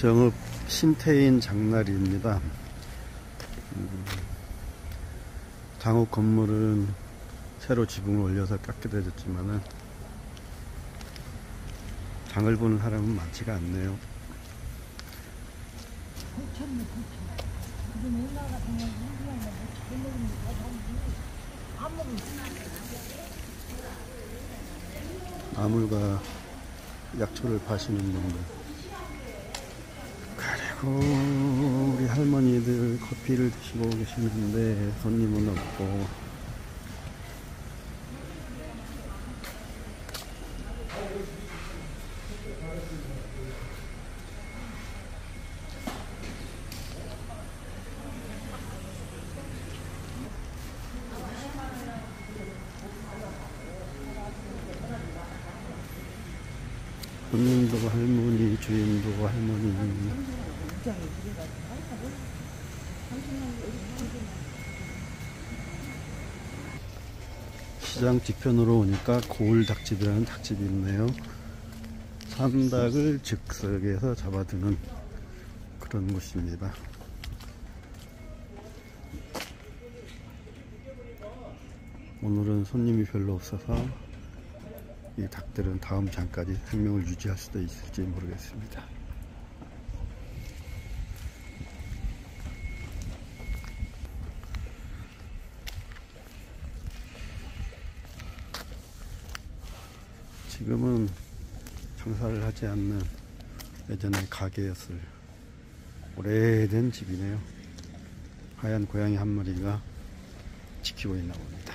정읍 신태인 장날입니다. 장읍 건물은 새로 지붕을 올려서 깎게 되었지만은 장을 보는 사람은 많지가 않네요. 나물과 약초를 파시는 분들, 그리고 우리 할머니들 커피를 드시고 계시는데 손님은 없고, 손님도 할머니, 주인도 할머니. 시장 뒤편으로 오니까 고을 닭집이라는 닭집이 있네요. 산닭을 즉석에서 잡아두는 그런 곳입니다. 오늘은 손님이 별로 없어서 이 닭들은 다음 장까지 생명을 유지할 수도 있을지 모르겠습니다. 지금은 장사를 하지 않는 예전에 가게였을 오래된 집이네요. 하얀 고양이 한 마리가 지키고 있나 봅니다.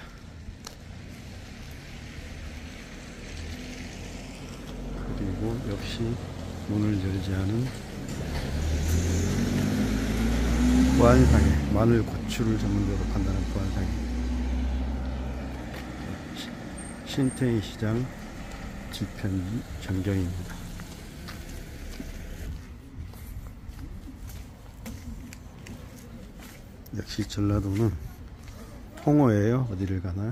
그리고 역시 문을 열지 않은 보안상에, 마늘 고추를 전문적으로 판다는 보안상에 신태인 시장 뒤편 전경입니다. 역시 전라도는 홍어예요. 어디를 가나.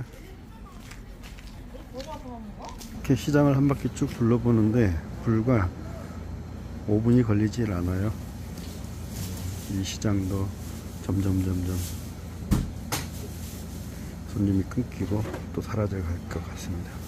이렇게 시장을 한 바퀴 쭉 둘러보는데 불과 5분이 걸리질 않아요. 이 시장도 점점 손님이 끊기고 또 사라져 갈 것 같습니다.